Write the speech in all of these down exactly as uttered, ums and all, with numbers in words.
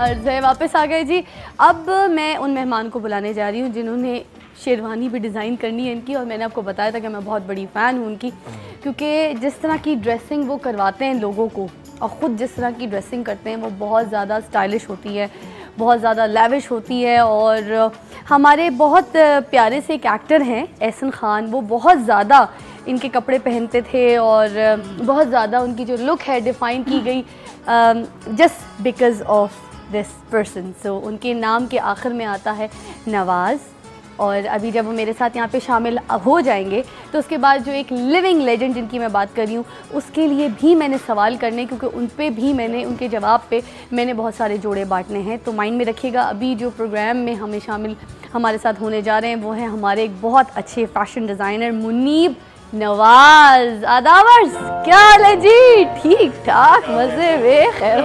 अर्ज़ है वापस आ गए जी। अब मैं उन मेहमान को बुलाने जा रही हूँ जिन्होंने शेरवानी भी डिज़ाइन करनी है इनकी, और मैंने आपको बताया था कि मैं बहुत बड़ी फ़ैन हूँ उनकी, क्योंकि जिस तरह की ड्रेसिंग वो करवाते हैं लोगों को और ख़ुद जिस तरह की ड्रेसिंग करते हैं वो बहुत ज़्यादा स्टाइलिश होती है, बहुत ज़्यादा लेविश होती है। और हमारे बहुत प्यारे से एक एक्टर हैं एहसन खान, वो बहुत ज़्यादा इनके कपड़े पहनते थे और बहुत ज़्यादा उनकी जो लुक है डिफ़ाइन की गई just because of this person. So उनके नाम के आखिर में आता है नवाज़, और अभी जब वो मेरे साथ यहाँ पे शामिल हो जाएंगे तो उसके बाद जो एक लिविंग लेजेंड जिनकी मैं बात कर रही हूँ उसके लिए भी मैंने सवाल करने, क्योंकि उन पे भी मैंने उनके जवाब पे मैंने बहुत सारे जोड़े बांटने हैं। तो माइंड में रखिएगा, अभी जो प्रोग्राम में हमें शामिल हमारे साथ होने जा रहे हैं वो हैं हमारे एक बहुत अच्छे फैशन डिज़ाइनर मुनीब नवाज। आदावर्स, क्या हाल है जी? ठीक ठाक, मज़े में, खैर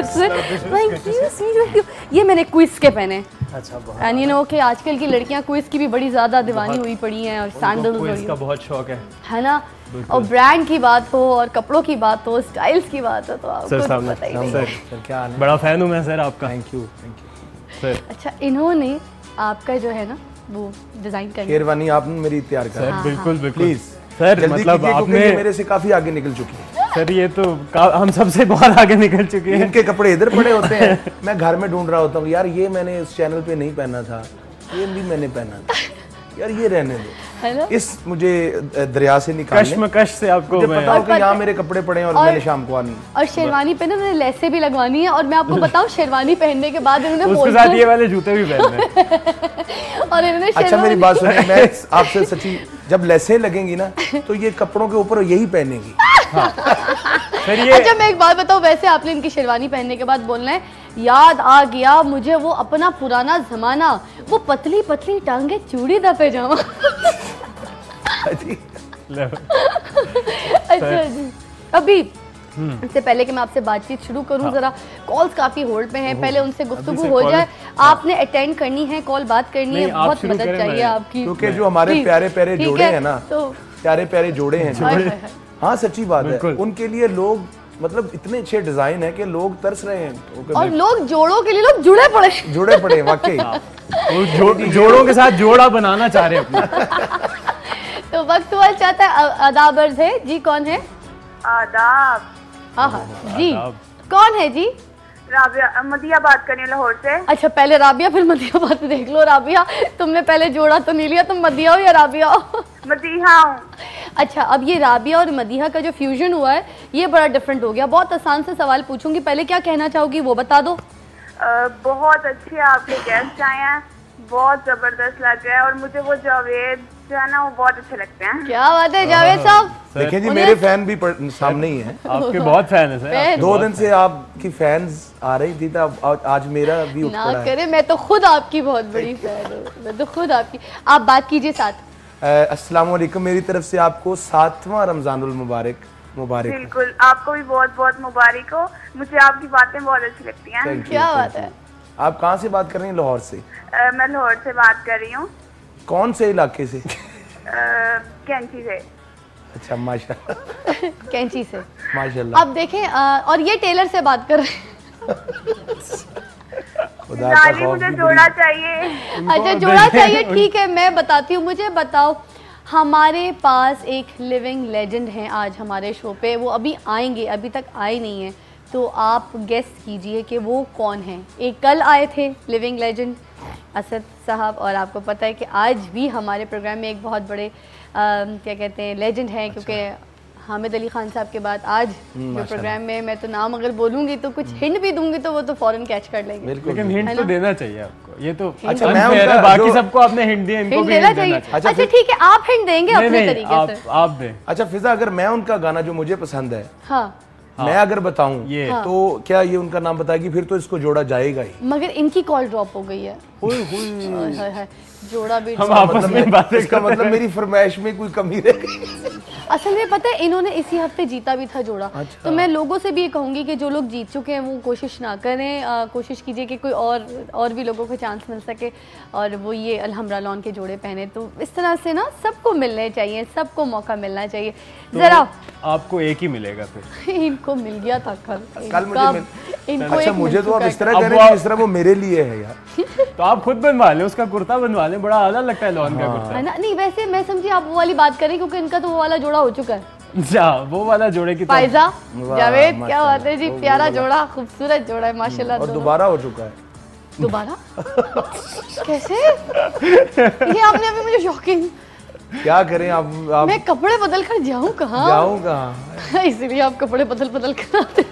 खैरियत। ये मैंने क्विज़ के पहने, अच्छा, एंड यू नो कि आजकल की लड़कियां क्विज़ की भी बड़ी ज़्यादा दीवानी हुई पड़ी हैं और सैंडल्स क्विज़ का बहुत शौक है है ना। और ब्रांड की बात हो और कपड़ों की बात हो, स्टाइल्स की बात हो, तो आपको तो पता ही नहीं। सर, सर क्या हाल है? बड़ा फैन हूं मैं सर आपका। Thank you thank you sir. अच्छा, इन्होंने आपका जो है ना वो डिज़ाइन कर शेरवानी आपने मेरी तैयार करा। सर बिल्कुल बिल्कुल प्लीज सर, मतलब आपने मेरे से काफी आगे निकल चुकी है सर। ये तो हम सबसे बहुत आगे निकल चुके हैं। इनके कपड़े इधर पड़े होते हैं, मैं घर में ढूंढ रहा होता हूँ यार ये मैंने इस चैनल पे नहीं पहना था, ये भी मैंने पहना था, यार ये रहने दो। इस मुझे दरिया से निकालने कश्मकश से आपको मुझे पता हो कि यहाँ मेरे कपड़े पड़े हैं और, और मैंने शाम को आनी और शेरवानी पे ना मैंने लेसें भी लगवानी है। और मैं आपको बताऊँ शेरवानी पहनने के बाद इन्होंने उसके साथ ये वाले जूते भी पहनने और इन्होंने अच्छा मेरी बात सुनिए, मैं आपसे सच्ची, जब लेसें लगेंगी ना तो ये कपड़ों के ऊपर यही पहनेगी। हाँ। फिर ये अच्छा मैं एक बात बताऊँ, वैसे आपने इनकी शेरवानी पहनने के बाद बोलना है याद आ गया मुझे वो अपना पुराना जमाना, वो पतली पतली टांगे चूड़ी दा पैजामा। अच्छा जी, अभी इससे पहले कि मैं आपसे बातचीत शुरू करूं, हाँ। जरा कॉल्स काफी होल्ड पे हैं, पहले उनसे गुफ्तगू हो जाए। आपने अटेंड करनी है, कॉल बात करनी है, बहुत मदद चाहिए आपकी, क्योंकि जो हमारे प्यारे प्यारे जोड़े हैं ना, तो प्यारे प्यारे जोड़े हैं, हाँ सच्ची बात है, उनके लिए लोग मतलब इतने अच्छे डिजाइन है कि लोग तरस रहे हैं, और लोग जोड़ों के लिए लोग जुड़े पड़े जुड़े पड़े वाकई। जोड़ों के साथ जोड़ा बनाना चाह रहे हैं। तो वक्त हुआ चाहता है। आदाब अर्ज़ है जी, कौन है? आदाब। हाँ हाँ जी, कौन है जी? राबिया, मदिया बात कर रही हूँ लाहौर से। अच्छा पहले राबिया फिर मदिया बात देख लो। राबिया तुमने पहले जोड़ा तो नहीं लिया, तुम मदिया हो या राबिया हो? मदीहा हूँ। अच्छा, अब ये राबिया और मदीहा का जो फ्यूजन हुआ है ये बड़ा डिफरेंट हो गया। बहुत आसान से सवाल पूछूंगी, पहले क्या कहना चाहोगी वो बता दो। आ, बहुत अच्छे आपके गेस्ट आए हैं, बहुत जबरदस्त लग रहा है, और मुझे वो जावेद जो है ना वो बहुत अच्छे लगते हैं। क्या बात है जावेद साहब, देखिए जी मेरे फैन भी सामने ही हैं। आपके बहुत फैन है सर। दो दिन से आपकी फैंस आ रही थी, तो आज मेरा भी उठ पड़ा है। करे, मैं तो खुद आपकी बहुत बड़ी फैन हूँ, मैं तो खुद आपकी। आप बात कीजिए साथ। अस्सलाम वालेकुम, मेरी तरफ से आपको सातवां रमजानुल मुबारक मुबारक। बिल्कुल, आपको भी बहुत बहुत मुबारक हो, मुझे आपकी बातें बहुत अच्छी लगती हैं। क्या बात है। आप कहाँ से बात कर रही हैं? लाहौर से? आ, मैं लाहौर से बात कर रही हूँ। कौन से इलाके से? कैंची से। अच्छा माशाल्लाह। कैंची से माशाल्लाह। अब देखें, और ये टेलर से बात कर रहे हैं। मुझे जोड़ा चाहिए। अच्छा जोड़ा चाहिए, ठीक है मैं बताती हूँ। मुझे बताओ, हमारे पास एक लिविंग लेजेंड हैं आज हमारे शो पे, वो अभी आएंगे, अभी तक आए नहीं हैं, तो आप गेस कीजिए कि वो कौन हैं। एक कल आए थे लिविंग लेजेंड असद साहब, और आपको पता है कि आज भी हमारे प्रोग्राम में एक बहुत बड़े आ, क्या कहते हैं लेजेंड हैं, क्योंकि हामिद अली खान साहब के बाद आज जो प्रोग्राम में, मैं तो नाम अगर बोलूंगी तो कुछ हिंट भी दूंगी तो वो तो फौरन कैच कर लेंगे। लेकिन हिंट तो देना चाहिए आपको, ये तो अच्छा मैं बाकी सबको आपने हिंट दिया, इनको भी देना चाहिए। अच्छा ठीक है, आप हिंट देंगे अपने तरीके से, आप दें। अच्छा फिजा, अगर मैं उनका गाना जो मुझे पसंद है, हाँ मैं अगर बताऊं हाँ। तो क्या ये उनका नाम बताएगी? फिर तो इसको जोड़ा जाएगा ही। मगर इनकी कॉल ड्रॉप हो गई है। हुई हुई जोड़ा भी हम आपस में बातें, इसका मतलब मेरी फरमाइश में कोई कमी रह गई। असल में पता है इन्होंने इसी हफ्ते जीता भी था जोड़ा। अच्छा। तो मैं लोगों से भी ये कहूंगी कि जो लोग जीत चुके हैं वो कोशिश ना करें, आ, कोशिश कीजिए कि कोई और और भी लोगों को चांस मिल सके और वो ये अलहमरा लॉन के जोड़े पहने। तो इस तरह से ना सबको मिलने चाहिए, सबको मौका मिलना चाहिए। तो जरा आपको एक ही मिलेगा फिर। इनको मिल गया था कल, कल मुझे मिल... इनको अच्छा एक मुझे मिल तो आप चुका इस तरह अब कह रहे वो- हैं जिस तरह वो मेरे लिए है यार। तो आप खुद बनवा लें, उसका कुर्ता बनवा लें, बड़ा आला लगता है लॉन का है कुर्ता। ना। नहीं वैसे मैं समझी आप वो वाली बात करें क्योंकि इनका तो वो वाला जोड़ा हो चुका है। अच्छा वो वाला जोड़े की तरफ- फायजा वाह, जावेद, क्या माशाल्लाह। बात है जी, वो- वो प्यारा वाला। जोड़ा, खूबसूरत जोड़ा है माशाल्लाह। और दोनों। दोबारा हो चुका है। दोबारा कैसे? ये आपने अभी मुझे शॉकिंग। क्या करें आप आप मैं कपड़े बदल कर जाऊं कहाँ? जाऊं कहाँ? इसलिए आप कपड़े बदल बदल कर आते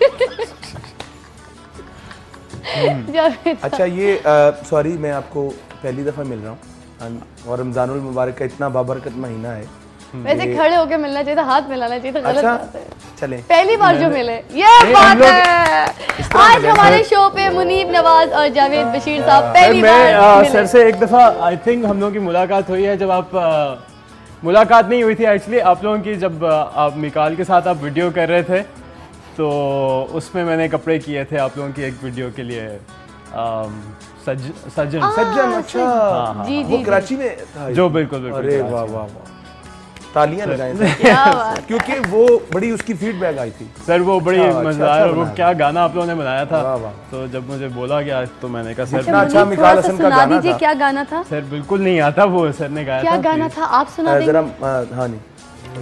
जावेद। अच्छा ये सॉरी मैं आपको पहली दफ़ा मिल रहा हूँ और रमज़ानुल मुबारक का इतना बाबरकत महीना है। वैसे खड़े होके मिलना चाहिए था, हाथ मिलाना चाहिए था, गलत अच्छा बात है। चले पहली बार जो मिले ये हम बात लोग है। आज हमारे शो पे मुनीब नवाज और जावेद बशीर साहब पहली मैं बार आ, मिले। सर से एक दफ़ा आई थिंक हम लोगों की मुलाकात हुई है जब आप आ, मुलाकात नहीं हुई थी एक्चुअली, आप लोगों की जब आ, आप मिकाल के साथ आप वीडियो कर रहे थे तो उसमें मैंने कपड़े किए थे आप लोगों की एक वीडियो के लिए। आम, सज, सज्जन सज्जन अच्छा जी वो जी कराची में था। जो बिल्कुल बिल्कुल अरे कराची वाह वाह वाह तालियां लगाएं सर। क्या बात। क्योंकि वो बड़ी उसकी फीडबैक आई थी। सर वो बड़ी अच्छा, मजेदार अच्छा और वो बनाया। क्या गाना आप लोगों ने बनाया था। वाह, वाह। तो जब मुझे बोला गया तो मैंने कहा सर इतना अच्छा मुनीब, मिकाल थोड़ा सा हसन का सुना गाना दीजिए था। क्या गाना था? सर बिल्कुल नहीं आता वो, सर ने गाया क्या था गाना please। था आप सुना अ, देंगे? जरा अ, हाँ नहीं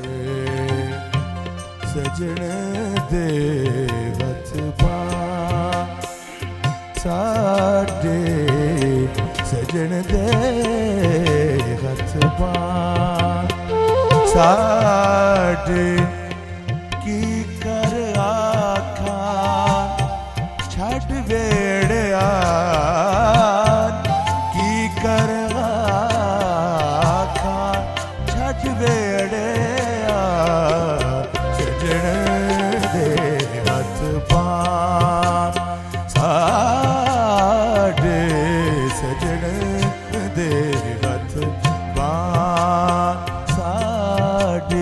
सजन दे हथ पा साडे सजन दे हथ पा साडे की कर आखा छड़ वेड़िया की कर आखा छड़ वेड़िया सजन दे हथ पान साडे सजन दे हथ पान साडे।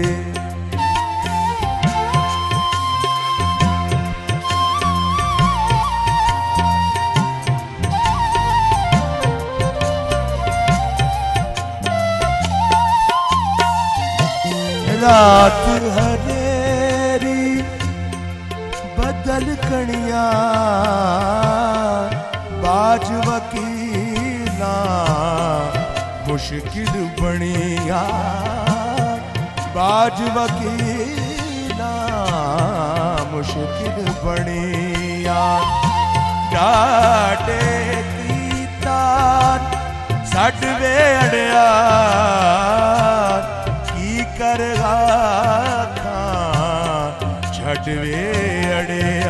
रात हनेरी बदल कणिया बाज वकीला मुश्किल बनिया बाज वकीला मुश्किल बनिया डाटे कीता सड वे अड़िया की कर आखा छड़ वे अड़े